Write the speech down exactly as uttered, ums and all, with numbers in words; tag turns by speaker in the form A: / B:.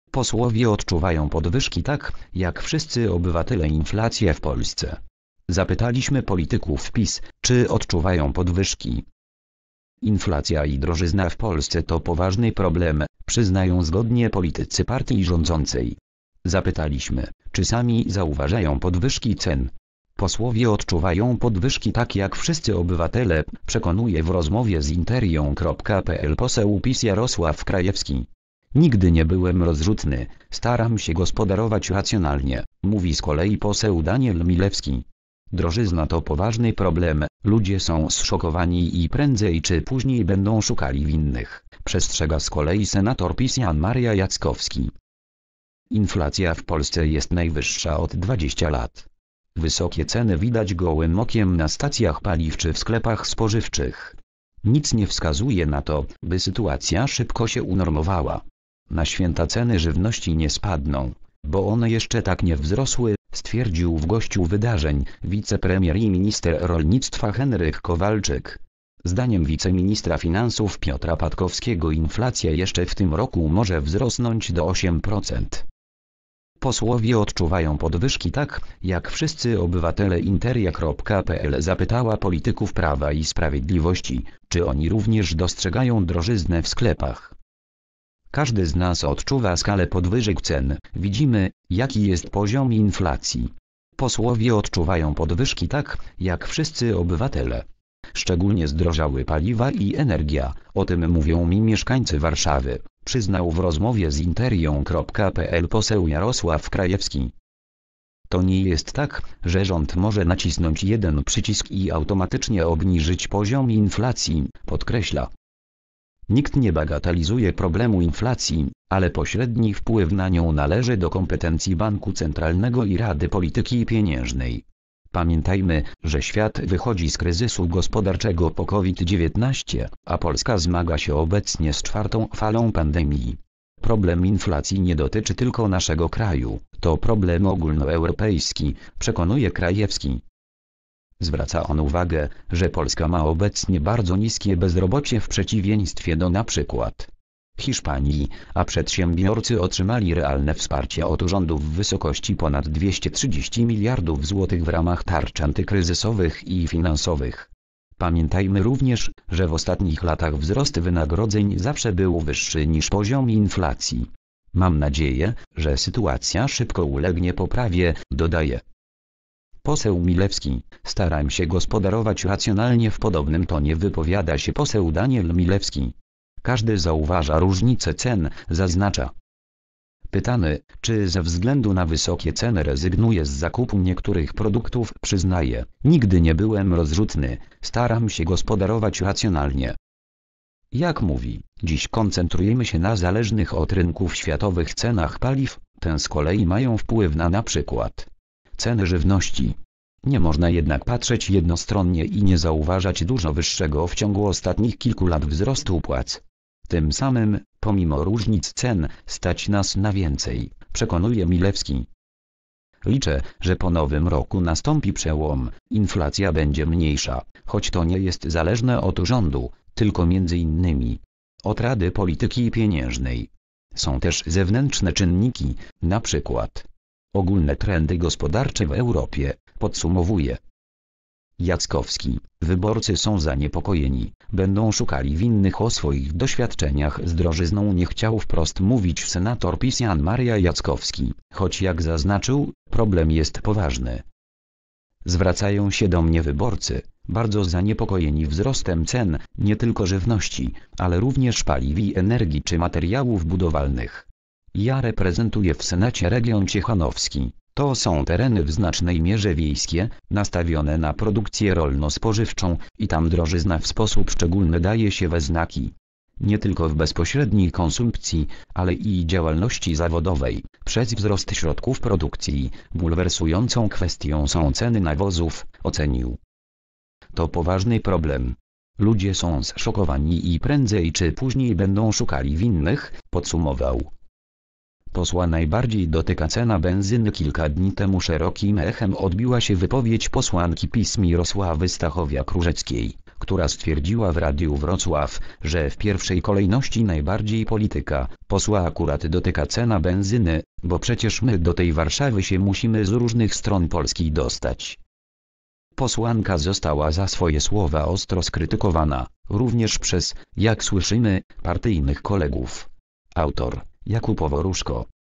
A: Posłowie odczuwają podwyżki tak, jak wszyscy obywatele inflację w Polsce. Zapytaliśmy polityków PiS, czy odczuwają podwyżki. Inflacja i drożyzna w Polsce to poważny problem, przyznają zgodnie politycy partii rządzącej. Zapytaliśmy, czy sami zauważają podwyżki cen. Posłowie odczuwają podwyżki tak jak wszyscy obywatele, przekonuje w rozmowie z Interią kropka pe el poseł PiS Jarosław Krajewski. Nigdy nie byłem rozrzutny, staram się gospodarować racjonalnie, mówi z kolei poseł Daniel Milewski. Drożyzna to poważny problem, ludzie są zszokowani i prędzej czy później będą szukali winnych, przestrzega z kolei senator PiS Jan Maria Jackowski. Inflacja w Polsce jest najwyższa od dwudziestu lat. Wysokie ceny widać gołym okiem na stacjach paliw czy w sklepach spożywczych. Nic nie wskazuje na to, by sytuacja szybko się unormowała. Na święta ceny żywności nie spadną, bo one jeszcze tak nie wzrosły, stwierdził w gościu wydarzeń wicepremier i minister rolnictwa Henryk Kowalczyk. Zdaniem wiceministra finansów Piotra Patkowskiego inflacja jeszcze w tym roku może wzrosnąć do ośmiu procent. Posłowie odczuwają podwyżki tak, jak wszyscy obywatele Interia kropka pe el zapytała polityków Prawa i Sprawiedliwości, czy oni również dostrzegają drożyznę w sklepach. Każdy z nas odczuwa skalę podwyżek cen, widzimy, jaki jest poziom inflacji. Posłowie odczuwają podwyżki tak, jak wszyscy obywatele. Szczególnie zdrożały paliwa i energia, o tym mówią mi mieszkańcy Warszawy, przyznał w rozmowie z Interią kropka pe el poseł Jarosław Krajewski. To nie jest tak, że rząd może nacisnąć jeden przycisk i automatycznie obniżyć poziom inflacji, podkreśla. Nikt nie bagatelizuje problemu inflacji, ale pośredni wpływ na nią należy do kompetencji Banku Centralnego i Rady Polityki Pieniężnej. Pamiętajmy, że świat wychodzi z kryzysu gospodarczego po COVID dziewiętnaście, a Polska zmaga się obecnie z czwartą falą pandemii. Problem inflacji nie dotyczy tylko naszego kraju, to problem ogólnoeuropejski, przekonuje Krajewski. Zwraca on uwagę, że Polska ma obecnie bardzo niskie bezrobocie w przeciwieństwie do na przykład Hiszpanii, a przedsiębiorcy otrzymali realne wsparcie od rządu w wysokości ponad dwieście trzydzieści miliardów złotych w ramach tarcz antykryzysowych i finansowych. Pamiętajmy również, że w ostatnich latach wzrost wynagrodzeń zawsze był wyższy niż poziom inflacji. Mam nadzieję, że sytuacja szybko ulegnie poprawie, dodaje. Poseł Milewski, staram się gospodarować racjonalnie, w podobnym tonie wypowiada się poseł Daniel Milewski. Każdy zauważa różnicę cen, zaznacza. Pytany, czy ze względu na wysokie ceny rezygnuje z zakupu niektórych produktów, przyznaje, nigdy nie byłem rozrzutny, staram się gospodarować racjonalnie. Jak mówi, dziś koncentrujemy się na zależnych od rynków światowych cenach paliw, te z kolei mają wpływ na na przykład ceny żywności. Nie można jednak patrzeć jednostronnie i nie zauważać dużo wyższego w ciągu ostatnich kilku lat wzrostu płac. Tym samym, pomimo różnic cen, stać nas na więcej, przekonuje Milewski. Liczę, że po nowym roku nastąpi przełom, inflacja będzie mniejsza, choć to nie jest zależne od rządu, tylko między innymi od Rady Polityki Pieniężnej. Są też zewnętrzne czynniki, na przykład ogólne trendy gospodarcze w Europie, podsumowuje Jackowski. Wyborcy są zaniepokojeni, będą szukali winnych o swoich doświadczeniach z drożyzną, nie chciał wprost mówić senator PiS Jan Maria Jackowski, choć jak zaznaczył, problem jest poważny. Zwracają się do mnie wyborcy, bardzo zaniepokojeni wzrostem cen, nie tylko żywności, ale również paliw i energii czy materiałów budowalnych. Ja reprezentuję w Senacie region ciechanowski. To są tereny w znacznej mierze wiejskie, nastawione na produkcję rolno-spożywczą i tam drożyzna w sposób szczególny daje się we znaki. Nie tylko w bezpośredniej konsumpcji, ale i działalności zawodowej, przez wzrost środków produkcji. Bulwersującą kwestią są ceny nawozów, ocenił. To poważny problem. Ludzie są zszokowani i prędzej czy później będą szukali winnych, podsumował. Posła najbardziej dotyka cena benzyny. Kilka dni temu szerokim echem odbiła się wypowiedź posłanki PiS Mirosławy Stachowiak-Różeckiej, która stwierdziła w Radiu Wrocław, że w pierwszej kolejności najbardziej polityka posła akurat dotyka cena benzyny, bo przecież my do tej Warszawy się musimy z różnych stron Polski dostać. Posłanka została za swoje słowa ostro skrytykowana, również przez, jak słyszymy, partyjnych kolegów. Autor: Jakub Oworuszko.